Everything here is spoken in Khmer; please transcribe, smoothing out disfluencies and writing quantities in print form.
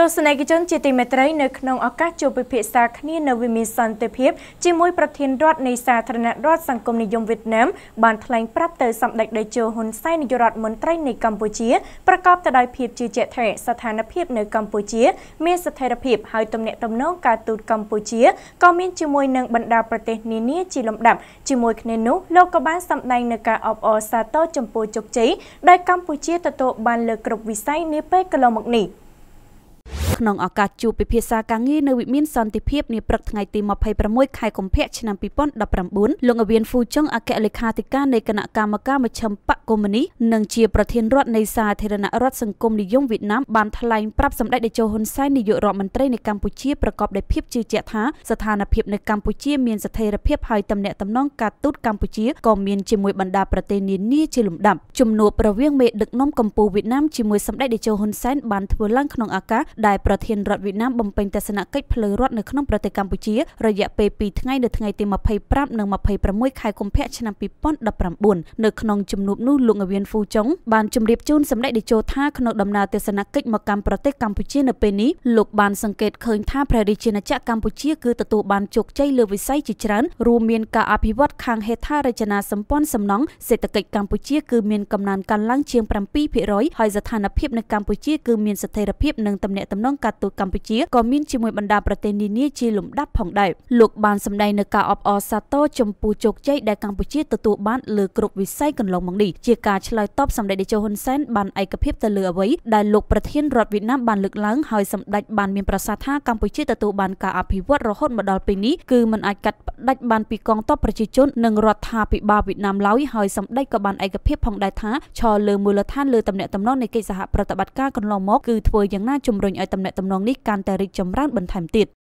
សនិកជនជាទីមេត្រីនៅក្នុងឱកាសជួបពិភាក្សាគ្នានៅវិមានសន្តិភាពជាមួយប្រធានរដ្ឋនៃសាធារណរដ្ឋសង្គមនិយមវៀតណាមបានថ្លែងប្រាប់ទៅសម្ដេចតេជោហ៊ុនសែននាយករដ្ឋមន្ត្រីនៃកម្ពុជាប្រកបទៅដោយភាពជឿជាក់ថាស្ថានភាពនៅកម្ពុជាមានស្ថិរភាពហើយទំនាក់ទំនងការទូតកម្ពុជាក៏មានជាមួយនឹងបណ្ដាប្រទេសនានាជាលំដាប់ជាមួយគ្នានោះលោកក៏បានសម្ដែងនៅការអបអរសាទរចំពោះជោគជ័យដែលកម្ពុជាទទួលបានលើគ្រប់វិស័យនាពេលកន្លងមកនេះក្នុងឱកាសជួបពិភាក្សាការងារនៅវិមានសន្តិភាពនាព្រឹកថ្ងៃទី26ខែកុម្ភៈឆ្នាំ2019លោកអវៀនហ្វូចុងអគ្គលេខាធិការនៃគណៈកម្មការមជ្ឈិមបកកុម្មុយនីសនិងជាប្រធានរដ្ឋនៃសាធារណរដ្ឋសង្គមនិយមវៀតណាមបានថ្លែងប្រាប់សម្ដេចតេជោហ៊ុនសែននាយករដ្ឋមន្ត្រីនៃកម្ពុជាប្រកបដោយភាពជឿជាក់ថាស្ថានភាពនៅកម្ពុជាមានស្ថិរភាពហើយទំនាក់ទំនងការទូតកម្ពុជាក៏មានជាមួយបណ្ដាប្រទេសនានាជាលំដាប់ជំនួបរវាងមេដឹកនាំកម្ពុជាវៀតណាមជាមួយសម្ដេចតេជោហ៊ុនសែនបានធ្វើឡើងក្នុងឱកាសដែលប្រធានរដ្ឋវៀតណាមបំពេញទស្សនកិច្ចផ្លូវរដ្ឋនៅក្នុងប្រទេសកម្ពុជារយៈពេល2ថ្ងៃនៅថ្ងៃទី25និង26ខែកុម្ភៈឆ្នាំ2019នៅក្នុងជំនួបនោះលោកអវៀនហ្វូចុងបានជម្រាបជូនសម្ដេចតេជោថាក្នុងដំណើរទស្សនកិច្ចមកកាន់ប្រទេសកម្ពុជានៅពេលនេះលោកបានសង្កេតឃើញថាព្រះរាជាណាចក្រកម្ពុជាគឺទទួលបានជោគជ័យលើវិស័យជាច្រើនរួមមានការអភិវឌ្ឍខាងហេដ្ឋារចនាសម្ព័ន្ធសំណង់សេដ្ឋកិច្ចកម្ពុជាគឺមានកំណើនកើនឡើងជាង 7% ហើយស្ថានភាពនៅកម្ពុជាគឺមានស្ថិរភាពនិងទំនាក់ទំនងការទូតកម្ពុជាក៏មានជាមួយបណ្ដាប្រទេសនានាជាលំដាប់ផងដែរលោកបានសម្ដែងនៅការអបអរសាទរចំពោះជោគជ័យដែលកម្ពុជាទទួលបានលើគ្រប់វិស័យកន្លងមកនេះជាការឆ្លើយតបសម្ដេចតេជោហ៊ុនសែនបានឯកភាពទៅលើអ្វីដែលលោកប្រធានរដ្ឋវៀតណាមបានលើកឡើងហើយសម្ដេចបានមានប្រសាសន៍ថាកម្ពុជាទទួលបានការអភិវឌ្ឍរហូតមកដល់ពេលនេះគឺមិនអាចកាត់ផ្ដាច់បានពីកងទ័ពប្រជាជននិងរដ្ឋាភិបាលវៀតណាមឡើយហើយសម្ដេចក៏បានឯកភាពផងដែរថាឈរលើមូលដ្ឋានលើទំនាក់ទំនងនៃកិច្ចសហប្រតិបត្តិការកន្លងមកគឺធ្វើយ៉ាងណាជំរុញឲ្យទំនាក់ទំនងនេះកាន់តែរីកចម្រើនបន្ថែមទៀត